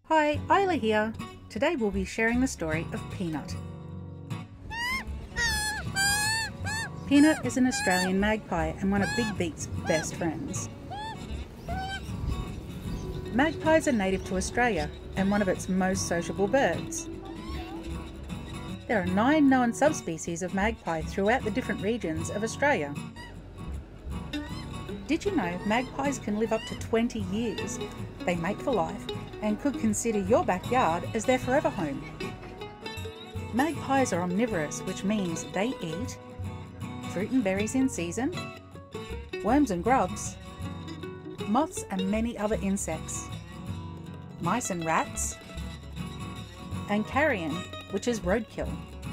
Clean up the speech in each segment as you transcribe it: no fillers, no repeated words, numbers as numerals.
Hi, Isla here. Today we'll be sharing the story of Peanut. Peanut is an Australian magpie and one of Big Beak's best friends. Magpies are native to Australia and one of its most sociable birds. There are 9 known subspecies of magpie throughout the different regions of Australia. Did you know magpies can live up to 20 years? They mate for life and could consider your backyard as their forever home. Magpies are omnivorous, which means they eat fruit and berries in season, worms and grubs, moths and many other insects, mice and rats, and carrion, which is roadkill.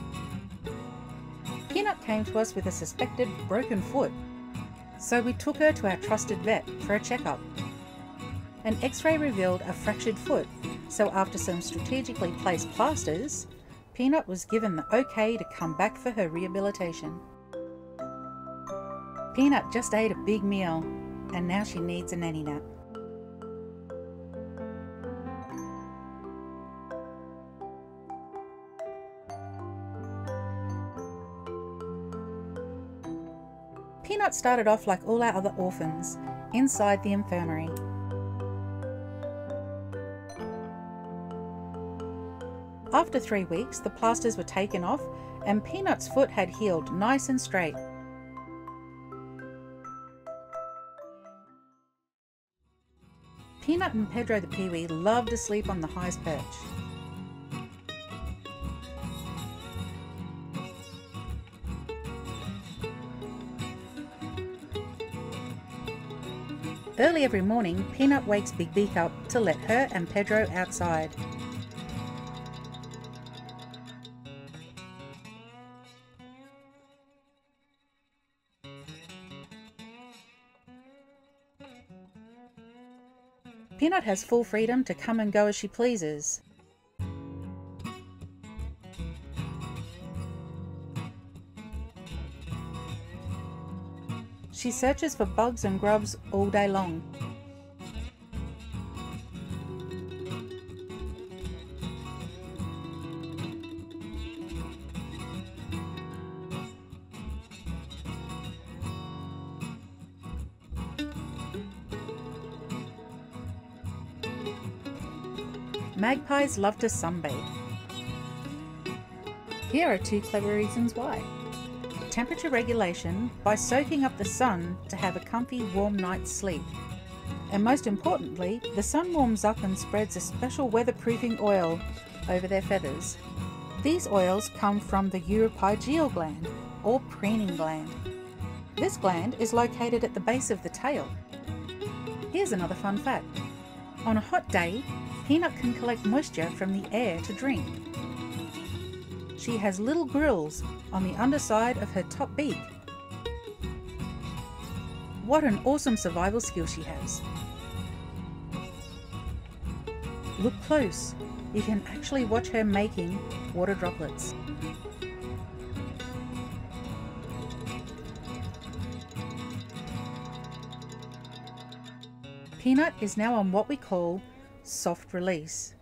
Peanut came to us with a suspected broken foot, so we took her to our trusted vet for a checkup. An X-ray revealed a fractured foot, so after some strategically placed plasters, Peanut was given the okay to come back for her rehabilitation. Peanut just ate a big meal, and now she needs a nanny nap. Peanut started off like all our other orphans, inside the infirmary. After 3 weeks, the plasters were taken off and Peanut's foot had healed nice and straight. Peanut and Pedro the Peewee loved to sleep on the highest perch. Early every morning, Peanut wakes Big Beak up to let her and Pedro outside. Peanut has full freedom to come and go as she pleases. She searches for bugs and grubs all day long. Magpies love to sunbathe. Here are 2 clever reasons why. Temperature regulation by soaking up the sun to have a comfy warm night's sleep. And most importantly, the sun warms up and spreads a special weatherproofing oil over their feathers. These oils come from the uropygeal gland or preening gland. This gland is located at the base of the tail. Here's another fun fact. On a hot day, Peanut can collect moisture from the air to drink. She has little grills on the underside of her top beak. What an awesome survival skill she has. Look close. You can actually watch her making water droplets. Peanut is now on what we call soft release.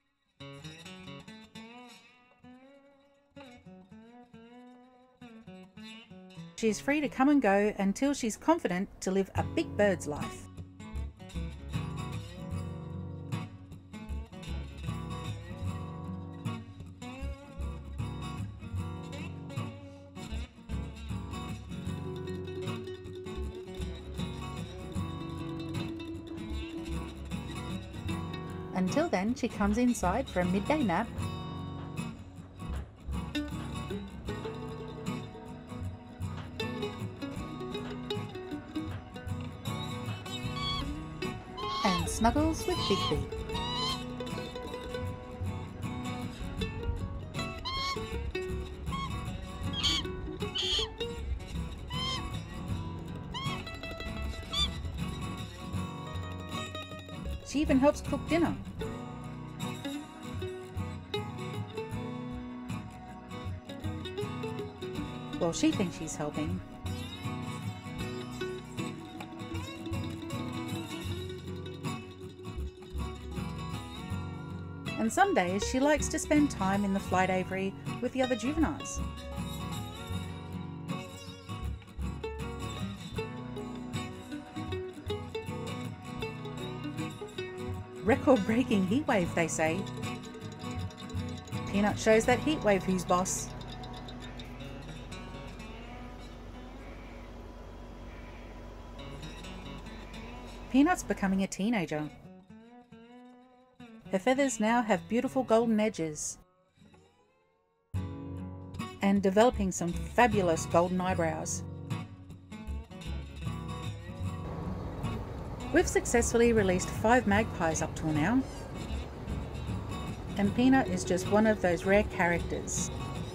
She is free to come and go until she's confident to live a big bird's life. Until then, she comes inside for a midday nap and snuggles with Big Beak. She even helps cook dinner. Well, she thinks she's helping. and some days she likes to spend time in the flight aviary with the other juveniles. Record-breaking heatwave, they say. Peanut shows that heatwave who's boss. Peanut's becoming a teenager. Her feathers now have beautiful golden edges and developing some fabulous golden eyebrows. We've successfully released 5 magpies up till now, and Peanut is just one of those rare characters.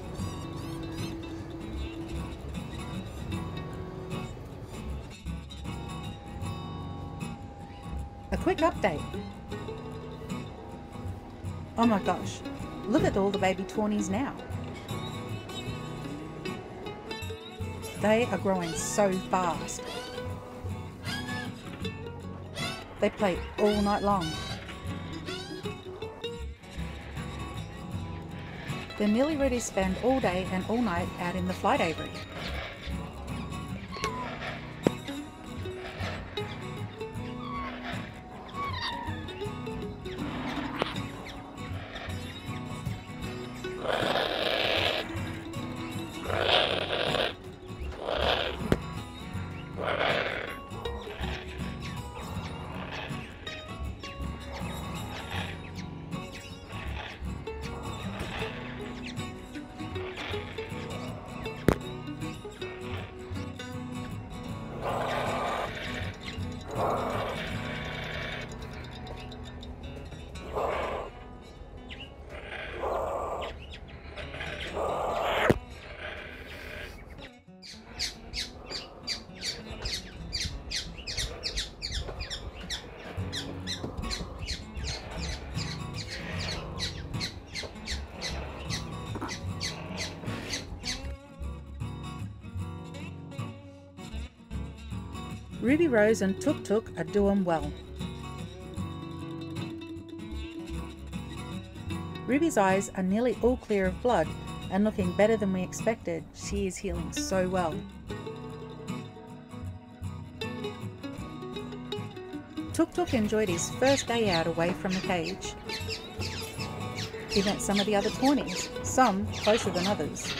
A quick update. Oh my gosh, look at all the baby tawnies now. They are growing so fast. They play all night long. They're nearly ready to spend all day and all night out in the flight aviary. Ruby Rose and Tuk Tuk are doing well. Ruby's eyes are nearly all clear of blood and looking better than we expected. She is healing so well. Tuk Tuk enjoyed his first day out away from the cage. He met some of the other tawnies, some closer than others.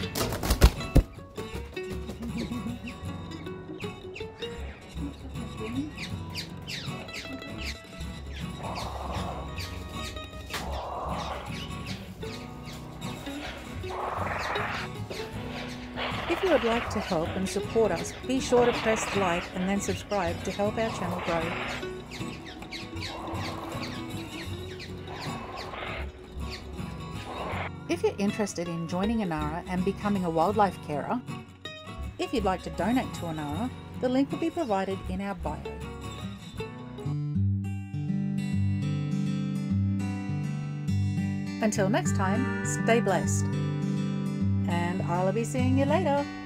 If you would like to help and support us, be sure to press like and then subscribe to help our channel grow. If you're interested in joining Anarra and becoming a wildlife carer, if you'd like to donate to Anarra, the link will be provided in our bio. Until next time, stay blessed. And I'll be seeing you later.